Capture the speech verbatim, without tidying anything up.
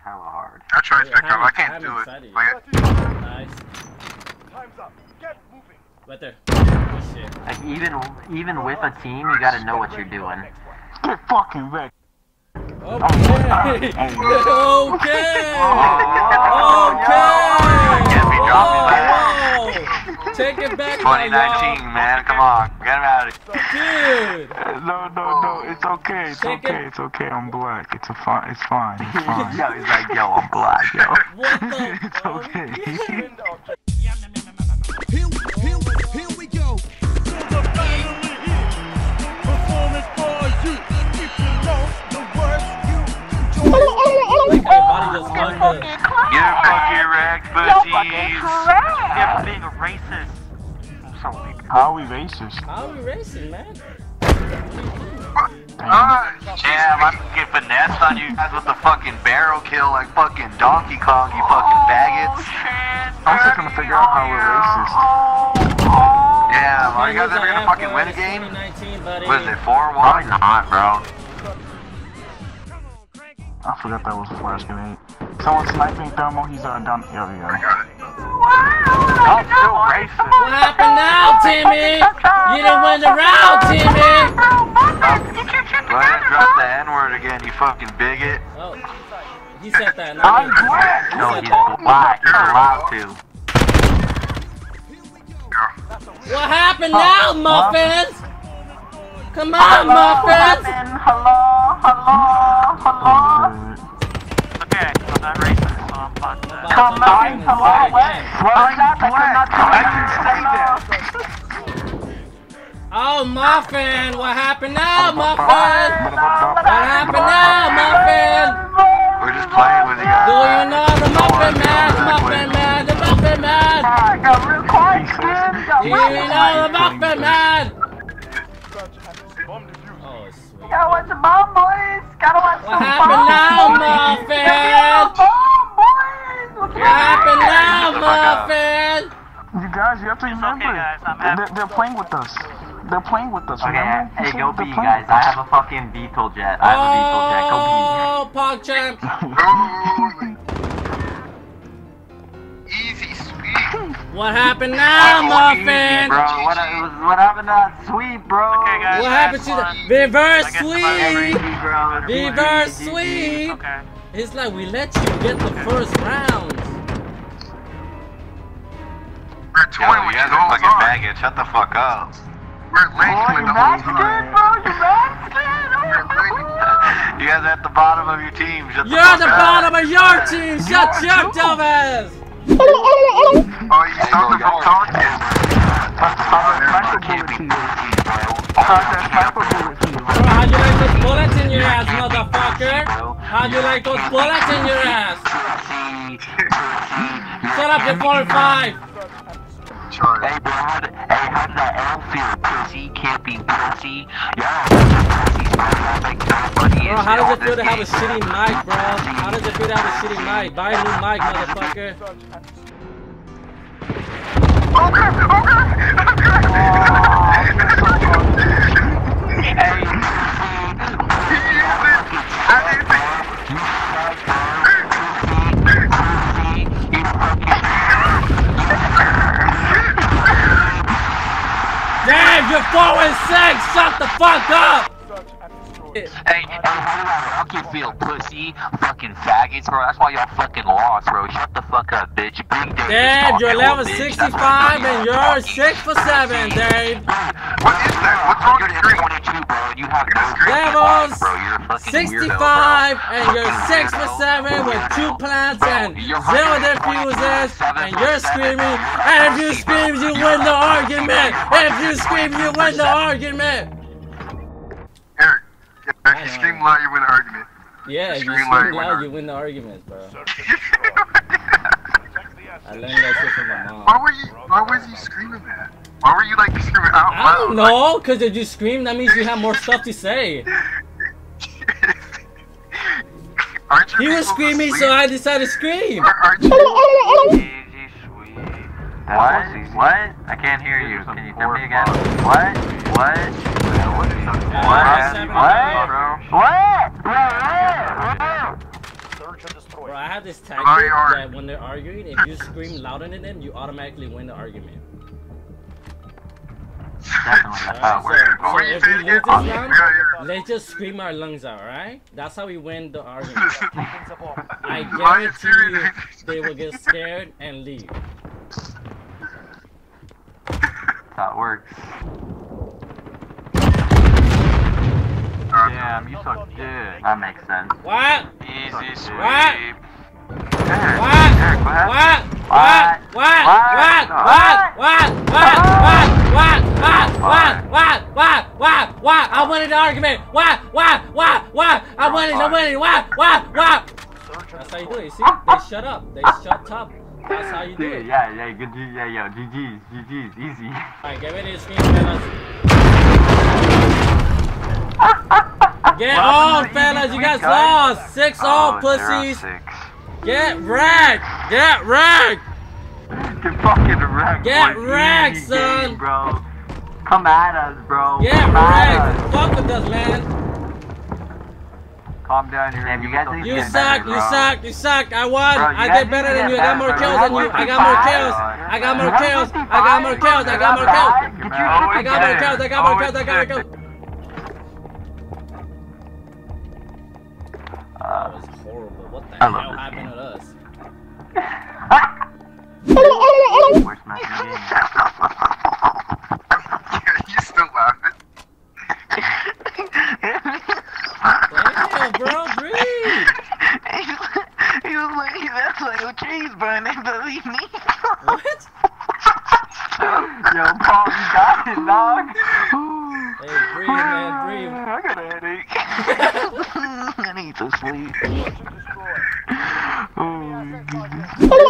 hella hard. I tried to pick up. I can't do it. Like, nice. Time's up. Get moving. Right there. Good shit. Like even even with a team, you gotta know what you're doing. Get fucking wrecked. Okay. Okay. Okay. Can't be dropping like that. Take it back, twenty nineteen, man. Come on, get him out of here. dude. No, no, no. It's okay. It's Take okay. it. It's okay. I'm black. It's a fine. It's fine. It's fine. Yo, he's like, yo, I'm black, yo. What the? It's okay. Here, here, here we go. To the family here. Performance for you. If you know the words you enjoy. Like your body just went to. Get fucking wrecked, pussies. Yeah, for being a racist. So weak. How are we racist? How are we racing, man? Uh, damn, I can get finessed on you guys with the fucking barrel kill like fucking Donkey Kong, you fucking faggots. I'm still trying to figure out how we're racist. Yeah, are you guys ever gonna fucking win a game? What is it, four one? Probably not, bro. I forgot that was a flash grenade. Someone sniping thermal. He's uh, down. Yeah, I yeah. got it. I'm still racist. What happened now, Timmy? You didn't win the round, Timmy. Go ahead and drop the N-word again, you fucking bigot. Oh, he said that. No, I'm me. black. He No, said he's that. black. You're allowed to. What happened now, muffins? Come on, muffins. Hello, hello, hello. Okay, I'm not racist, so I'm fine. Come on, hello, what? I'm black. I can say that. Oh, muffin. What happened now, muffin? What happened now, muffin? We're just playing with you guys. Do you know the muffin man? The muffin man. The muffin man. I got real quiet, skin. Do you know the muffin man? Oh, sweet. Gotta watch the bomb, boys. Gotta watch What happened now, muffin? What happened now, muffin? You guys, you have to remember. okay, guys, I'm they're, happy. they're playing with us. They're playing with us. Okay, Remember? hey, You go said B, they're playing guys. with I us. have a fucking Beetle jet. I have a Beetle jet. Go Oh, PogChamp. Easy, sweet. What happened now, muffin? Bro, what, it was, what happened to that sweep, bro? Okay, guys. What happened to the reverse sweep? bro. Reverse sweep. Okay. It's like we let you get the first round. We're toying with you guys are fucking baggage. Shut the fuck up. We're late with the whole time. You guys are at the bottom of your team. Shut the You're fuck at the up. bottom of your team. Shut your dumb ass. Oh, you started from talking. How'd you like those bullets in your ass, motherfucker? How'd you like those bullets in your ass? Shut up, you're four and five. Hey, bro, how did, hey, how did that L feel, pussy? Camping pussy? Yeah, Bro, how does it feel to have a shitty mic, bro? How does it feel to have a shitty mic? Buy a new mic, motherfucker. Okay, okay, Damn, you're four and six. Shut the fuck up. Hey, hey, how do I fucking feel, pussy? Fucking faggots, bro. That's why y'all fucking lost, bro. Shut the fuck up, bitch. Big Dave. Dave, you're level sixty-five and you're six for seven, Dave. what is that? What's wrong with your twenty-two, bro. You have no Levels bro. You're a fucking sixty-five weirdo, and you're six for seven with two plants and zero diffuses and you're screaming. And if you scream, you win the argument. If you scream, you win the argument. Eric, if you scream loud, you win the argument. Yeah, if you Scream scream loud, loud, you win the argument, bro. I learned that shit from my mom. Why were you? Why was you screaming that? Why were you like screaming out loud? I don't know, cause if you scream, that means you have more stuff to say. Aren't you He was people screaming, asleep? so I decided to scream. Ar- Aren't you? Easy, sweet. What? What? I can't hear you. Can you tell me again? What? What? What? What? What? What? What? Search and destroy. Bro, I this tactic Very hard. that when they're arguing, if you scream louder than them, you automatically win the argument. Definitely. Alright, Uh, so, where- so where you if we say lose again? this round, Yeah, yeah. let's just scream our lungs out, alright? That's how we win the argument. I Why you guarantee you serious? they will get scared and leave. That works. Damn, you suck dick. That makes sense. What? Easy sweep. What? What? What? Eric, what happened? What? What? What? What? What? What? What? What? What? What? What? What? What? What? I winning the argument. What? What? What? What? I'm winning. I'm winning. What? What? What? That's how you do it. You see? They shut up. They shut up. That's how you do Dude, it. yeah, yeah, good, G- yeah, yo, G G's, G G's, easy. Alright, get ready to scream, fellas. Get on, fellas. You guys lost. Six all, pussies. Get wrecked. Get wrecked. Get fucking wrecked, Get boy. wrecked, Easy son. game, bro. Come at us, bro. Get Come at wrecked. us. Fuck with us, man. Calm down here. Damn, you guys need to You get suck, better, you bro. suck, you suck. I won. Bro, you I guys did better need to than get you. I got more better, kills bro. than you. I got more kills. I got more kills. I got more kills. I got more kills. Get your I shit got more together. kills. I got more kills. I got more kills. That was horrible. What the I love hell this happened game. to us? Worst match in the game. You still laughing? Damn, bro, breathe. He was like, that's like a cheese, bro, and they believe me. What? Yo, Paul, you got it, dog. Hey, breathe, man, breathe. I got a headache. I need to sleep. Oh,